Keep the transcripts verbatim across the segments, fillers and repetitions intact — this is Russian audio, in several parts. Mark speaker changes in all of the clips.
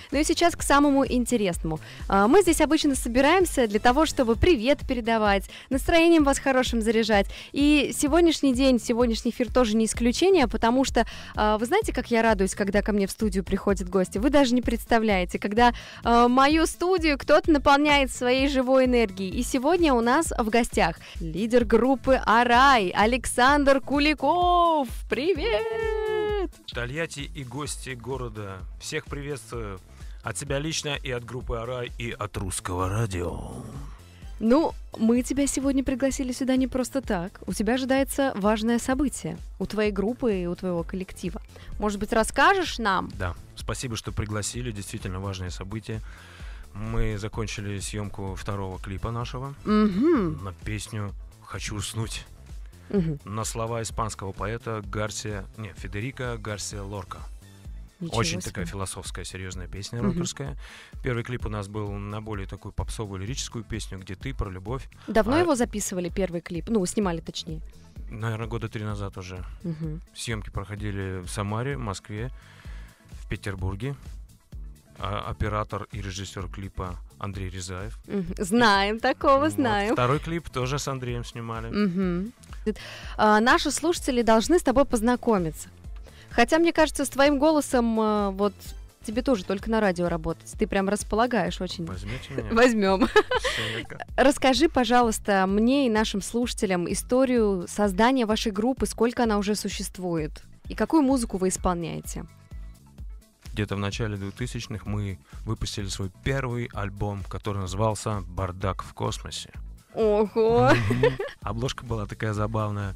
Speaker 1: Ну и сейчас к самому интересному. Мы здесь обычно собираемся для того, чтобы привет передавать, настроением вас хорошим заряжать. И сегодняшний день, сегодняшний эфир тоже не исключение, потому что, вы знаете, как я радуюсь, когда ко мне в студию приходят гости? Вы даже не представляете, когда мою студию кто-то наполняет своей живой энергией. И сегодня у нас в гостях лидер группы «Арай» Александр Куликов. Привет!
Speaker 2: Тольятти и гости города. Всех приветствую от себя лично и от группы «Арай», и от Русского радио.
Speaker 1: Ну, мы тебя сегодня пригласили сюда не просто так. У тебя ожидается важное событие. У твоей группы и у твоего коллектива. Может быть, расскажешь нам?
Speaker 2: Да, спасибо, что пригласили. Действительно важное событие. Мы закончили съемку второго клипа нашего
Speaker 1: угу.
Speaker 2: на песню «Хочу уснуть».
Speaker 1: Угу.
Speaker 2: На слова испанского поэта Гарсия, не, Федерико Гарсия Лорка.
Speaker 1: Ничего
Speaker 2: Очень
Speaker 1: себе.
Speaker 2: такая философская, серьезная песня,
Speaker 1: Угу.
Speaker 2: рокерская. Первый клип у нас был на более такую попсовую лирическую песню, где ты, про любовь.
Speaker 1: Давно
Speaker 2: а...
Speaker 1: его записывали, первый клип? Ну, снимали точнее.
Speaker 2: Наверное, года три назад уже.
Speaker 1: Угу.
Speaker 2: Съемки проходили в Самаре, в Москве, в Петербурге. А оператор и режиссер клипа Андрей Рязаев.
Speaker 1: Угу. Знаем такого,
Speaker 2: Вот.
Speaker 1: знаем.
Speaker 2: Второй клип тоже с Андреем снимали.
Speaker 1: Угу. А, наши слушатели должны с тобой познакомиться. Хотя, мне кажется, с твоим голосом а, вот тебе тоже только на радио работать. Ты прям располагаешь очень.
Speaker 2: Возьмете меня?
Speaker 1: Возьмем.
Speaker 2: Все.
Speaker 1: Расскажи, пожалуйста, мне и нашим слушателям историю создания вашей группы, сколько она уже существует и какую музыку вы исполняете.
Speaker 2: Где-то в начале двухтысячных мы выпустили свой первый альбом, который назывался «Бардак в космосе».
Speaker 1: Ого!
Speaker 2: Обложка была такая забавная.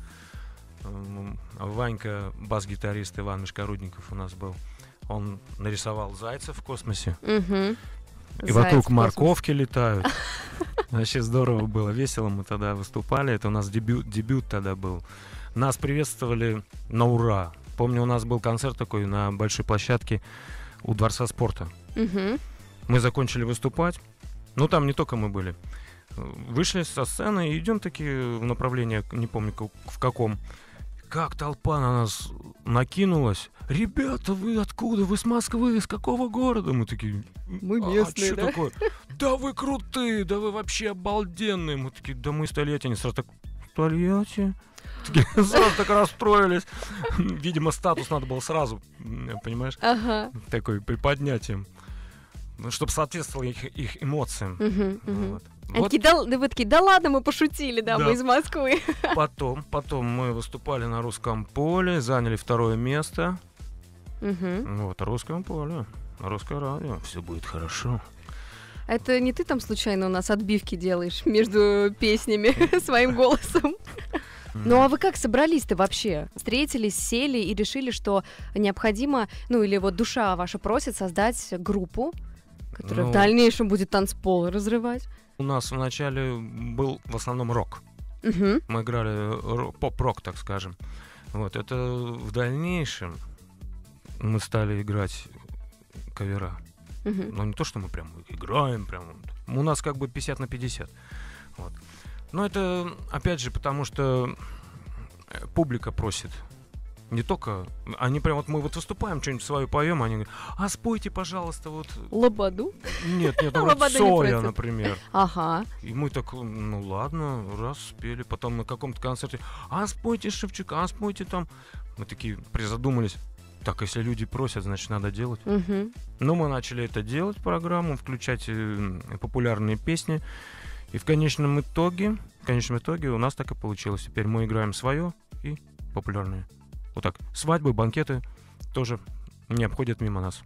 Speaker 2: Ванька, бас-гитарист Иван Мешкорудников у нас был. Он нарисовал зайца в космосе.
Speaker 1: Угу.
Speaker 2: И вокруг морковки летают. Вообще здорово было, весело мы тогда выступали. Это у нас дебют, дебют тогда был. Нас приветствовали на ура. Помню, у нас был концерт такой на большой площадке у Дворца спорта.
Speaker 1: Угу.
Speaker 2: Мы закончили выступать. Ну, там не только мы были. Вышли со сцены и идем таки в направлении, не помню в каком. Как толпа на нас накинулась. Ребята, вы откуда? Вы с Москвы? Из какого города? Мы такие,
Speaker 1: мы местные,
Speaker 2: а,
Speaker 1: да?
Speaker 2: что такое? Да вы крутые, да вы вообще обалденные. Мы такие, да мы из Тольятти. Они сразу так, Тольятти? Такие, сразу так расстроились. Видимо, статус надо было сразу, понимаешь?
Speaker 1: Ага.
Speaker 2: Такой приподнять им. Чтобы соответствовало их, их эмоциям.
Speaker 1: Угу, угу.
Speaker 2: Вот.
Speaker 1: Они
Speaker 2: Вот.
Speaker 1: такие, да, да вы такие, да ладно, мы пошутили, да,
Speaker 2: Да.
Speaker 1: мы из Москвы.
Speaker 2: Потом, потом мы выступали на Русском поле, заняли второе место.
Speaker 1: Угу.
Speaker 2: Вот, Русское поле, Русское радио, все будет хорошо.
Speaker 1: Это не ты там случайно у нас отбивки делаешь между песнями своим голосом? Ну а вы как собрались-то вообще? Встретились, сели и решили, что необходимо, ну или вот душа ваша просит создать группу, которая
Speaker 2: Ну,
Speaker 1: в дальнейшем будет танцпол разрывать?
Speaker 2: У нас вначале был в основном рок.
Speaker 1: Угу.
Speaker 2: Мы играли ро- поп-рок, так скажем. Вот, это в дальнейшем мы стали играть кавера.
Speaker 1: Угу.
Speaker 2: Но не то, что мы прям играем, прям. У нас как бы пятьдесят на пятьдесят. Вот. Но это, опять же, потому что публика просит. Не только... Они прям вот мы вот выступаем, что-нибудь свое поем, они говорят, а спойте, пожалуйста, вот...
Speaker 1: Лободу?
Speaker 2: Нет, нет, ну, вот
Speaker 1: Лобода не
Speaker 2: Соя,
Speaker 1: просят.
Speaker 2: например.
Speaker 1: Ага.
Speaker 2: И мы так, ну ладно, раз спели. Потом на каком-то концерте, а спойте Шевчука, а спойте там... Мы такие призадумались. Так, если люди просят, значит, надо делать.
Speaker 1: Угу.
Speaker 2: Ну, мы начали это делать, программу, включать э, популярные песни. И в конечном итоге, в конечном итоге у нас так и получилось. Теперь мы играем свое и популярные. Вот так. Свадьбы, банкеты тоже не обходят мимо нас.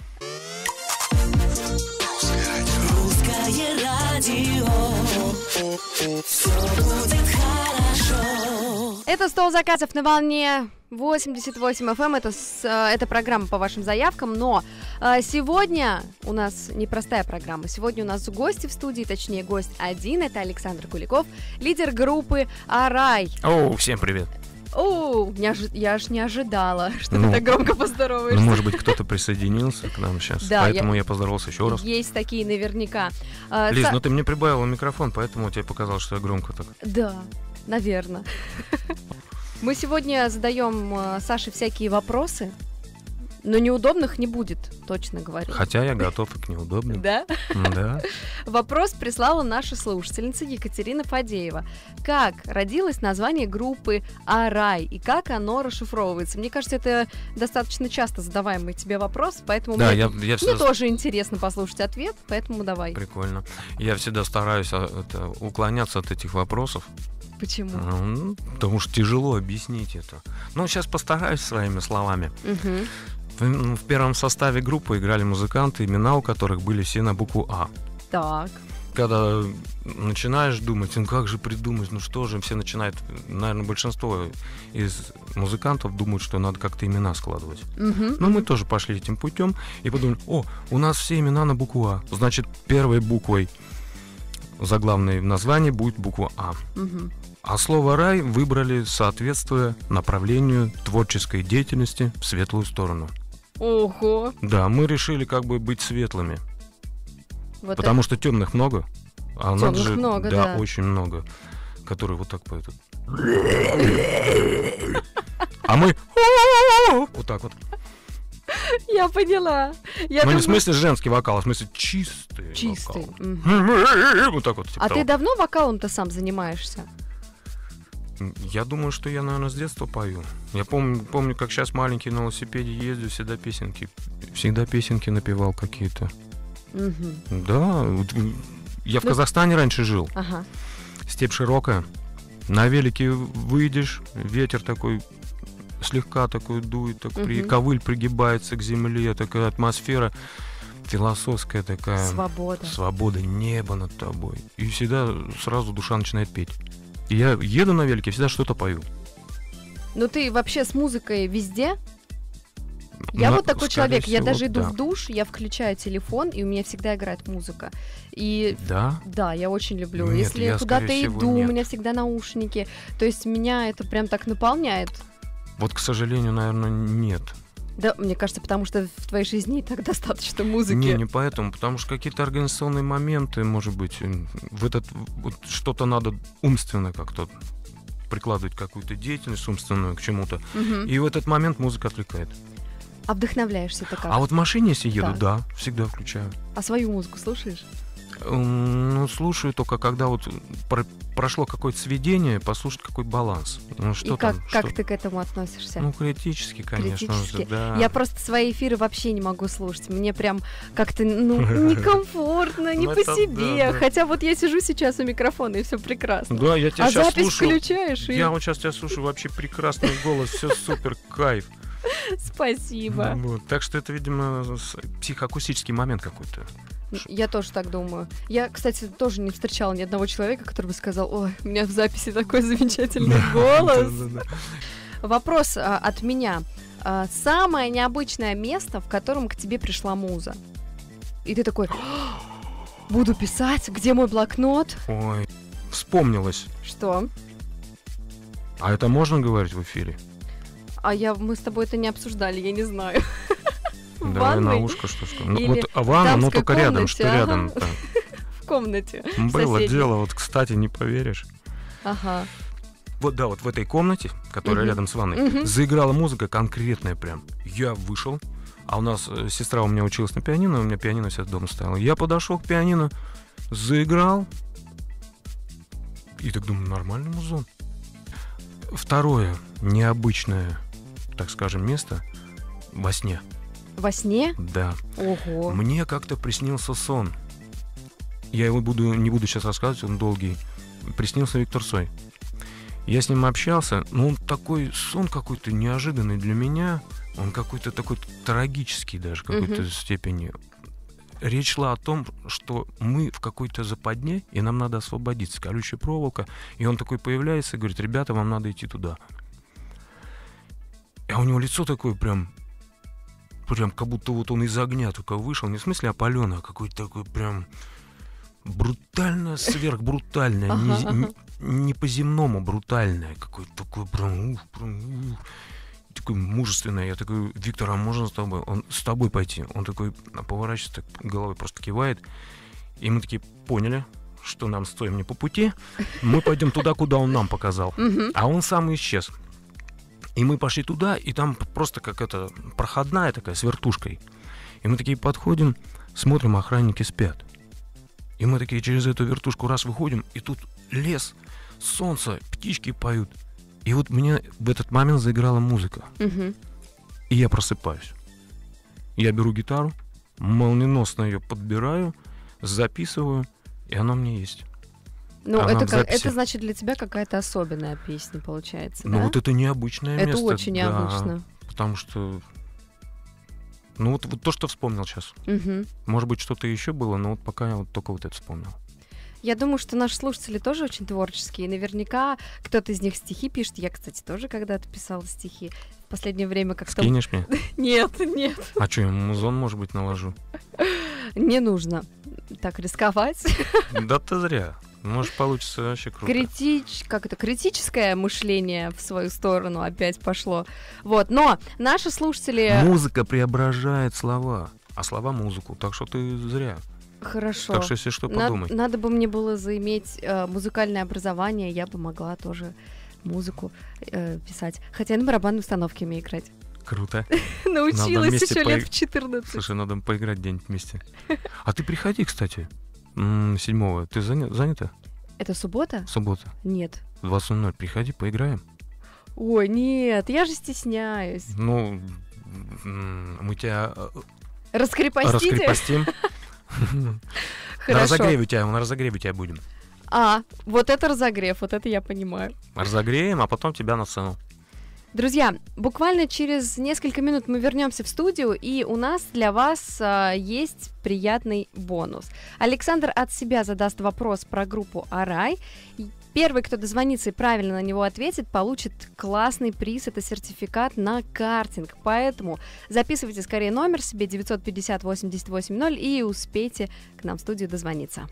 Speaker 3: Русское радио. Все будет хорошо.
Speaker 1: Это «Стол заказов» на волне восемьдесят восемь эф эм. Это, с, э, это программа по вашим заявкам. Но э, сегодня у нас непростая программа. Сегодня у нас гости в студии, точнее гость один. Это Александр Куликов, лидер группы «Арай».
Speaker 2: О, всем привет.
Speaker 1: О, не ожи- я аж не ожидала, что
Speaker 2: Ну,
Speaker 1: ты так громко поздороваешься.
Speaker 2: Ну, может быть, кто-то присоединился к нам сейчас.
Speaker 1: Да,
Speaker 2: поэтому
Speaker 1: я-
Speaker 2: я поздоровался еще раз.
Speaker 1: Есть такие наверняка. А,
Speaker 2: Лиз,
Speaker 1: Са-
Speaker 2: ну ты мне прибавила микрофон, поэтому тебе показалось, что я громко так.
Speaker 1: Да, наверное. Мы сегодня задаем э, Саше всякие вопросы Но неудобных не будет, точно говорю.
Speaker 2: Хотя я готов и к неудобным.
Speaker 1: Да?
Speaker 2: Да.
Speaker 1: Вопрос прислала наша слушательница Екатерина Фадеева. Как родилось название группы «Арай» и как оно расшифровывается? Мне кажется, это достаточно часто задаваемый тебе вопрос, поэтому
Speaker 2: Да,
Speaker 1: мне,
Speaker 2: я, я
Speaker 1: мне
Speaker 2: всегда...
Speaker 1: тоже интересно послушать ответ, поэтому давай.
Speaker 2: Прикольно. Я всегда стараюсь а, это, уклоняться от этих вопросов.
Speaker 1: Почему?
Speaker 2: Ну, потому что тяжело объяснить это. Ну, сейчас постараюсь своими словами.
Speaker 1: Угу.
Speaker 2: В, в первом составе группы играли музыканты, имена у которых были все на букву А.
Speaker 1: Так.
Speaker 2: Когда начинаешь думать, ну как же придумать, ну что же, все начинают, наверное, большинство из музыкантов думают, что надо как-то имена складывать.
Speaker 1: Угу.
Speaker 2: Но мы тоже пошли этим путем и подумали, о, у нас все имена на букву А. Значит, первой буквой заглавной в названии будет буква А.
Speaker 1: Угу.
Speaker 2: А слово «рай» выбрали, соответствуя направлению творческой деятельности в светлую сторону.
Speaker 1: Ого.
Speaker 2: Да, мы решили как бы быть светлыми,
Speaker 1: Вот
Speaker 2: потому что темных много, а у нас
Speaker 1: Тёмных
Speaker 2: же
Speaker 1: много,
Speaker 2: да,
Speaker 1: да.
Speaker 2: очень много, которые вот так поют. А мы вот так вот.
Speaker 1: Я поняла. Я
Speaker 2: Ну, не
Speaker 1: давно-
Speaker 2: в смысле женский вокал, а в смысле чистый
Speaker 1: Чистый.
Speaker 2: вокал.
Speaker 1: Мгм.
Speaker 2: Вот так вот. типа
Speaker 1: А
Speaker 2: того.
Speaker 1: ты давно вокалом-то сам занимаешься?
Speaker 2: Я думаю, что я, наверное, с детства пою. Я помню, помню, как сейчас маленький на велосипеде ездил, всегда песенки, всегда песенки напевал какие-то.
Speaker 1: Угу.
Speaker 2: Да, вот, м, я в
Speaker 1: Ну-
Speaker 2: Казахстане раньше жил.
Speaker 1: Ага.
Speaker 2: Степь широкая. На велике выйдешь, ветер такой слегка такой дует, так при...
Speaker 1: Мгм.
Speaker 2: ковыль пригибается к земле, такая атмосфера философская такая.
Speaker 1: Свобода.
Speaker 2: Свобода, небо над тобой. И всегда сразу душа начинает петь. И я еду на велике, всегда что-то пою.
Speaker 1: Ну ты вообще с музыкой везде? Я
Speaker 2: На-
Speaker 1: вот такой
Speaker 2: скорее
Speaker 1: человек, я
Speaker 2: всего,
Speaker 1: даже иду
Speaker 2: да.
Speaker 1: в душ, я включаю телефон, и у меня всегда играет музыка. И
Speaker 2: Да?
Speaker 1: да, я очень люблю.
Speaker 2: Нет,
Speaker 1: Если
Speaker 2: я,
Speaker 1: я куда-то
Speaker 2: скорее всего,
Speaker 1: иду,
Speaker 2: нет.
Speaker 1: у меня всегда наушники. То есть меня это прям так наполняет.
Speaker 2: Вот, к сожалению, наверное, нет.
Speaker 1: Да, мне кажется, потому что в твоей жизни и так достаточно музыки.
Speaker 2: Не, не поэтому, потому что какие-то организационные моменты, может быть, м, в этот вот что-то надо умственно как-то прикладывать какую-то деятельность умственную к чему-то.
Speaker 1: Мгм.
Speaker 2: И в этот момент музыка отвлекает.
Speaker 1: А вдохновляешься ты как?
Speaker 2: А вот в машине, если еду,
Speaker 1: Так.
Speaker 2: да, всегда включаю.
Speaker 1: А свою музыку слушаешь?
Speaker 2: М, Ну, слушаю только, когда вот про- прошло какое-то сведение, послушать какой баланс. Ну, что
Speaker 1: и как,
Speaker 2: там?
Speaker 1: как
Speaker 2: что-
Speaker 1: ты к этому относишься?
Speaker 2: Ну, критически, конечно.
Speaker 1: Критически.
Speaker 2: Да.
Speaker 1: Я просто свои эфиры вообще не могу слушать. Мне прям как-то, ну, некомфортно, не
Speaker 2: Ну,
Speaker 1: по
Speaker 2: это
Speaker 1: себе.
Speaker 2: да, да.
Speaker 1: Хотя вот я сижу сейчас у микрофона, и все прекрасно.
Speaker 2: Да, я тебя
Speaker 1: А
Speaker 2: сейчас
Speaker 1: запись
Speaker 2: слушаю.
Speaker 1: включаешь, и
Speaker 2: Я вот сейчас тебя слушаю, вообще прекрасный голос, все супер, кайф.
Speaker 1: спасибо.
Speaker 2: Вот. Так что это, видимо, с- психоакустический момент какой-то.
Speaker 1: Я тоже так думаю. Я, кстати, тоже не встречала ни одного человека, который бы сказал: ой, у меня в записи такой замечательный голос.
Speaker 2: Да-да-да.
Speaker 1: Вопрос а, от меня. А, самое необычное место, в котором к тебе пришла муза? И ты такой: буду писать, где мой блокнот?
Speaker 2: Ой, вспомнилось.
Speaker 1: Что?
Speaker 2: А это можно говорить в эфире?
Speaker 1: А я, мы с тобой это не обсуждали, я не знаю. В
Speaker 2: Давай на
Speaker 1: ванной?
Speaker 2: ушко, что что. Ну,
Speaker 1: Или
Speaker 2: вот а ванна, ну
Speaker 1: дамской
Speaker 2: только рядом,
Speaker 1: комнате,
Speaker 2: что
Speaker 1: ага.
Speaker 2: рядом.
Speaker 1: В комнате.
Speaker 2: Было
Speaker 1: соседней.
Speaker 2: дело, вот, кстати, не поверишь.
Speaker 1: Ага.
Speaker 2: Вот, да, вот в этой комнате, которая
Speaker 1: Мгм.
Speaker 2: рядом с ванной,
Speaker 1: Мгм.
Speaker 2: заиграла музыка конкретная прям. Я вышел, а у нас э, сестра у меня училась на пианино, у меня пианино всегда дома стояло. Я подошел к пианино, заиграл, и так думаю, нормальный музон. Второе необычное, так скажем, место во сне.
Speaker 1: Во сне?
Speaker 2: Да.
Speaker 1: Ого.
Speaker 2: Мне как-то приснился сон. Я его буду, не буду сейчас рассказывать, он долгий. Приснился Виктор Цой. Я с ним общался, но он такой сон какой-то неожиданный для меня. Он какой-то такой трагический даже, в какой-то
Speaker 1: Мгм.
Speaker 2: степени. Речь шла о том, что мы в какой-то западне, и нам надо освободиться. Колючая проволока. И он такой появляется и говорит: ребята, вам надо идти туда. А у него лицо такое прям... Прям как будто вот он из огня только вышел. Не в смысле опаленное, а какое-то такое прям... Брутальное, сверхбрутальное.
Speaker 1: Ага,
Speaker 2: Не,
Speaker 1: ага.
Speaker 2: не- не по-земному брутальное. Какое-то такое прям... Ух, прям ух. Такое мужественное. Я такой: Виктор, а можно с тобой? Он с тобой пойти? Он такой поворачивается, так головой просто кивает. И мы такие поняли, что нам стоим не по пути. Мы пойдем туда, куда он нам показал.
Speaker 1: Мгм.
Speaker 2: А он сам исчез. И мы пошли туда, и там просто как это, проходная такая, с вертушкой. И мы такие подходим, смотрим, охранники спят. И мы такие через эту вертушку раз выходим, и тут лес, солнце, птички поют. И вот мне в этот момент заиграла музыка.
Speaker 1: Мгм.
Speaker 2: И я просыпаюсь. Я беру гитару, молниеносно ее подбираю, записываю, и она мне есть.
Speaker 1: Ну,
Speaker 2: Она
Speaker 1: это,
Speaker 2: в
Speaker 1: как-
Speaker 2: записи.
Speaker 1: это значит для тебя какая-то особенная песня, получается,
Speaker 2: Ну
Speaker 1: да?
Speaker 2: вот это необычное
Speaker 1: Это
Speaker 2: место.
Speaker 1: очень
Speaker 2: да,
Speaker 1: необычно.
Speaker 2: Потому что... Ну вот, вот то, что вспомнил сейчас.
Speaker 1: Мгм.
Speaker 2: Может быть, что-то еще было, но вот пока я вот только вот это вспомнил.
Speaker 1: Я думаю, что наши слушатели тоже очень творческие. И наверняка кто-то из них стихи пишет. Я, кстати, тоже когда-то писала стихи. В последнее время как-то...
Speaker 2: Скинешь мне?
Speaker 1: Нет, нет,
Speaker 2: А что, я музон, может быть, наложу?
Speaker 1: не нужно так рисковать.
Speaker 2: Да ты зря. Может, получится вообще круто.
Speaker 1: Критич... Как это? Критическое мышление в свою сторону опять пошло. Вот, но наши слушатели...
Speaker 2: Музыка преображает слова, а слова музыку. Так что ты зря.
Speaker 1: Хорошо.
Speaker 2: Так что, если что,
Speaker 1: Над-
Speaker 2: подумай.
Speaker 1: Надо бы мне было заиметь э, музыкальное образование, я бы могла тоже музыку э, писать. Хотя я на барабанной установке умею играть.
Speaker 2: Круто.
Speaker 1: Научилась
Speaker 2: вместе
Speaker 1: еще лет
Speaker 2: поиг-
Speaker 1: в четырнадцать.
Speaker 2: Слушай, надо поиграть где-нибудь вместе. А ты приходи, кстати, м, седьмого. Ты заня- занята?
Speaker 1: Это суббота?
Speaker 2: Суббота.
Speaker 1: Нет.
Speaker 2: В двадцать ноль приходи, поиграем.
Speaker 1: Ой, нет, я же стесняюсь.
Speaker 2: Ну, м, мы тебя э,
Speaker 1: Раскрепостите?
Speaker 2: раскрепостим. На
Speaker 1: Хорошо.
Speaker 2: разогреве тебя, на разогреве тебя будем.
Speaker 1: А, вот это разогрев, вот это я понимаю.
Speaker 2: Разогреем, а потом тебя на сцену.
Speaker 1: Друзья, буквально через несколько минут мы вернемся в студию, и у нас для вас а, есть приятный бонус. Александр от себя задаст вопрос про группу «Арай». И Первый, кто дозвонится и правильно на него ответит, получит классный приз. Это сертификат на картинг. Поэтому записывайте скорее номер себе девятьсот пятьдесят восемьдесят восемь ноль и успейте к нам в студию дозвониться.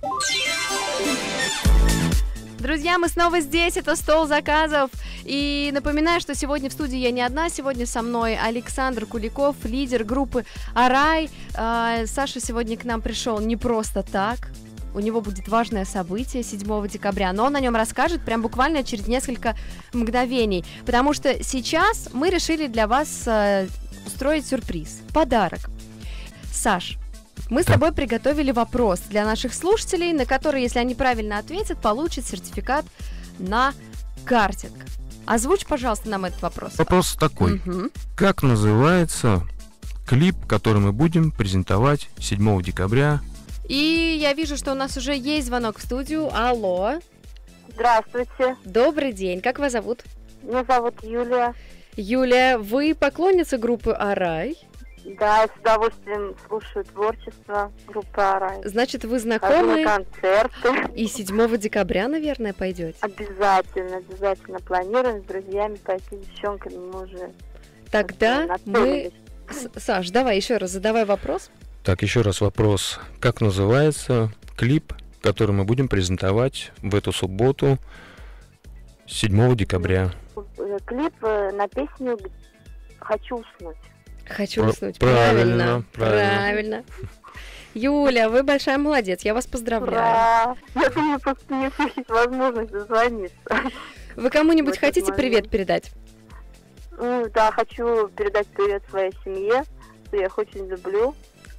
Speaker 1: Друзья, мы снова здесь, это «Стол заказов». И напоминаю, что сегодня в студии я не одна, сегодня со мной Александр Куликов, лидер группы «Арай». А, Саша сегодня к нам пришел не просто так. У него будет важное событие седьмого декабря, но он о нем расскажет прям буквально через несколько мгновений. Потому что сейчас мы решили для вас э, устроить сюрприз, подарок. Саш, мы с
Speaker 2: Да.
Speaker 1: тобой приготовили вопрос для наших слушателей, на который, если они правильно ответят, получат сертификат на картинг. Озвучь, пожалуйста, нам этот вопрос.
Speaker 2: Вопрос такой.
Speaker 1: Мгм.
Speaker 2: Как называется клип, который мы будем презентовать седьмого декабря?
Speaker 1: И я вижу, что у нас уже есть звонок в студию. Алло,
Speaker 4: Здравствуйте,
Speaker 1: добрый день, как вас зовут?
Speaker 4: меня зовут Юлия.
Speaker 1: Юлия, вы поклонница группы «Арай».
Speaker 4: Да, я с удовольствием слушаю творчество группы «Арай».
Speaker 1: Значит, вы
Speaker 4: Хожу на
Speaker 1: знакомы
Speaker 4: концерты.
Speaker 1: и седьмого декабря, наверное, пойдете.
Speaker 4: Обязательно, обязательно планируем с друзьями пойти, с девчонками мы уже
Speaker 1: Тогда мы...
Speaker 4: нацелились.
Speaker 1: С- Саш, давай еще раз задавай вопрос.
Speaker 2: Так, еще раз вопрос. Как называется клип, который мы будем презентовать в эту субботу, седьмого декабря?
Speaker 4: Э, Клип э, на песню «Хочу уснуть».
Speaker 1: Хочу
Speaker 2: Пр-
Speaker 1: уснуть.
Speaker 2: правильно, правильно.
Speaker 1: правильно. Юля, вы большая молодец, я вас поздравляю.
Speaker 4: Ура! Я думаю, просто не есть возможность дозвониться.
Speaker 1: Вы кому-нибудь
Speaker 4: В этот
Speaker 1: хотите
Speaker 4: момент.
Speaker 1: привет передать?
Speaker 4: Ну, да, хочу передать привет своей семье, что я их очень люблю.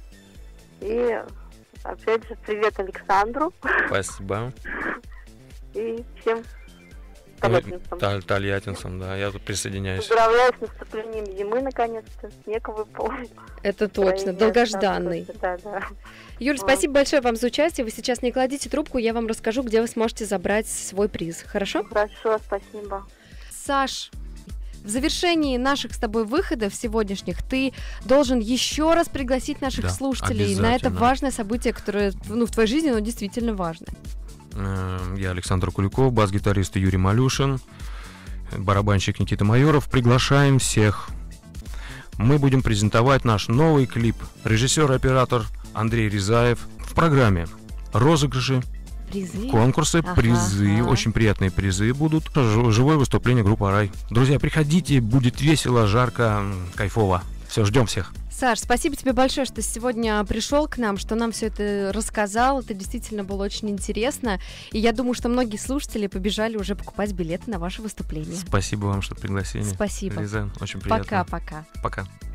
Speaker 4: И, опять же, привет Александру
Speaker 2: Спасибо.
Speaker 4: и всем
Speaker 2: Ой,
Speaker 4: тольяттинцам.
Speaker 2: Таль- Тольяттинцам, да, я тут присоединяюсь.
Speaker 4: Поздравляю с наступлением зимы, наконец-то. Снег выпал.
Speaker 1: Это точно,
Speaker 4: Настроение
Speaker 1: долгожданный.
Speaker 4: просто, Да, да.
Speaker 1: Юль, спасибо большое вам за участие. Вы сейчас не кладите трубку, я вам расскажу, где вы сможете забрать свой приз. Хорошо?
Speaker 4: Хорошо, спасибо.
Speaker 1: Саш, в завершении наших с тобой выходов сегодняшних ты должен еще раз пригласить наших
Speaker 2: Да,
Speaker 1: слушателей на это
Speaker 2: обязательно.
Speaker 1: важное событие, которое ну, в твоей жизни оно действительно важное.
Speaker 2: Э, Я Александр Куликов, бас-гитарист Юрий Малюшин, барабанщик Никита Майоров. Приглашаем всех. Мы будем презентовать наш новый клип. Режиссер и оператор Андрей Рязаев. В программе розыгрыши,
Speaker 1: Призы.
Speaker 2: конкурсы,
Speaker 1: Ага,
Speaker 2: призы,
Speaker 1: ага.
Speaker 2: очень приятные призы будут. Ж- Живое выступление группы «Арай». Друзья, приходите, будет весело, жарко, м, кайфово. Все, ждем всех.
Speaker 1: Саш, спасибо тебе большое, что сегодня пришел к нам, что нам все это рассказал. Это действительно было очень интересно. И я думаю, что многие слушатели побежали уже покупать билеты на ваше выступление.
Speaker 2: Спасибо вам, что пригласили.
Speaker 1: Спасибо.
Speaker 2: Лиза, очень приятно.
Speaker 1: Пока-пока.
Speaker 2: Пока.